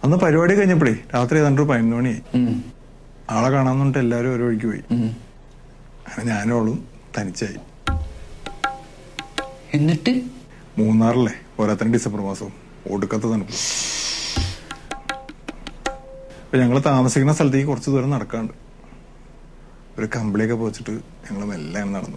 അന്ന് പരിപാടി കഴിഞ്ഞപ്പോഴേ രാത്രി ഏതാണ്ട് 11 മണിയായി. ആളെ കാണാന്നുണ്ട് എല്ലാരും ഓരോ വഴിക്ക് പോയി. അങ്ങനെ ഞാനോളും തനിച്ചായി. എന്നിട്ട് മൂന്നാറിലെ പോരാത്തന്നെ ഡിസംബർ മാസവും ഒടുക്കത്തെ തണുപ്പ്. അപ്പൊ ഞങ്ങള് താമസിക്കുന്ന സ്ഥലത്തേക്ക് കുറച്ച് ദൂരം നടക്കാണ്ട് ഒരു കമ്പിളിയൊക്കെ പോച്ചിട്ട് ഞങ്ങള് മെല്ലെ നടന്നു.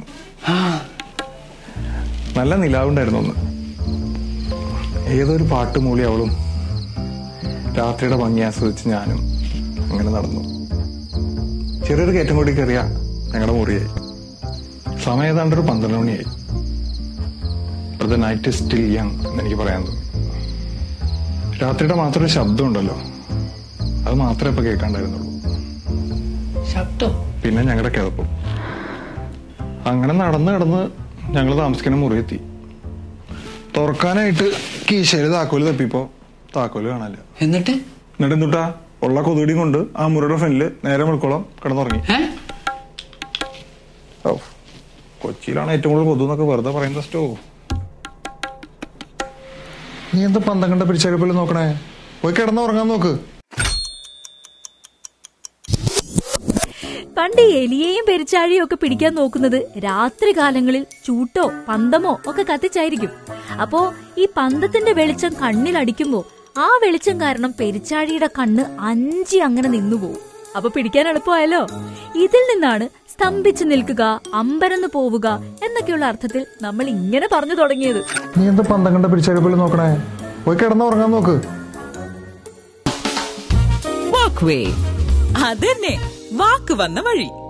നല്ല നിലാവുണ്ടായിരുന്നു ഒന്ന്. ഏതൊരു പാട്ട് മൂളി അവളും രാത്രിയുടെ ഭംഗി ആസ്വദിച്ച് ഞാനും അങ്ങനെ നടന്നു. ചെറിയൊരു കയറ്റം കൂടി കയറിയ ഞങ്ങളുടെ മുറിയായി. സമയം ഏതാണ്ടൊരു 12 മണിയായി. The night is still young എന്നെനിക്ക് പറയാൻ തോന്നി. രാത്രിയുടെ മാത്രം ഒരു ശബ്ദം ഉണ്ടല്ലോ, അത് മാത്രമേ ഇപ്പൊ കേൾക്കാണ്ടായിരുന്നുള്ളൂ. ശബ്ദം പിന്നെ ഞങ്ങളുടെ കിതപ്പും. അങ്ങനെ നടന്ന് കിടന്ന് ഞങ്ങൾ താമസിക്കുന്ന മുറിയെത്തി. തുറക്കാനായിട്ട് കീശയില് താക്കോല് തപ്പിപ്പോ താക്കോല് കാണാനില്ല. എന്നിട്ട് എന്തുട്ടാ ഉള്ള കൊതുകടി കൊണ്ട് ആ മുറിയുടെ ഫ്രണ്ടില് നേരെ വെളുക്കോളം കിടന്നുറങ്ങി. കൊച്ചിയിലാണ് ഏറ്റവും കൂടുതൽ കൊതു എന്നൊക്കെ വെറുതെ പറയുന്ന സ്റ്റോ. നീ എന്താ പന്തം കണ്ട പിടിച്ചാൽ പോലെ നോക്കണേ? പോയി കിടന്നുറങ്ങാൻ നോക്ക്. പണ്ട് എലിയെയും പെരിച്ചാഴിയും ഒക്കെ പിടിക്കാൻ നോക്കുന്നത് രാത്രി കാലങ്ങളിൽ ചൂട്ടോ പന്തമോ ഒക്കെ കത്തിച്ചായിരിക്കും. അപ്പോ ഈ പന്തത്തിന്റെ വെളിച്ചം കണ്ണിലടിക്കുമ്പോ ആ വെളിച്ചം കാരണം പെരിച്ചാഴിയുടെ കണ്ണ് അഞ്ചി അങ്ങനെ നിന്നുപോകും. അപ്പൊ പിടിക്കാൻ എളുപ്പമായല്ലോ. ഇതിൽ നിന്നാണ് സ്തംഭിച്ചു നിൽക്കുക, അമ്പരന്ന് പോവുക എന്നൊക്കെയുള്ള അർത്ഥത്തിൽ നമ്മൾ ഇങ്ങനെ പറഞ്ഞു തുടങ്ങിയത്. നീ എന്താ പന്തം കണ്ട പിടിച്ചാൽ പോലെ നോക്കണേ? പോയി കിടന്നുറങ്ങാൻ നോക്ക്. വാക്ക്വേ, അതന്നെ വാക്ക് വന്ന വഴി.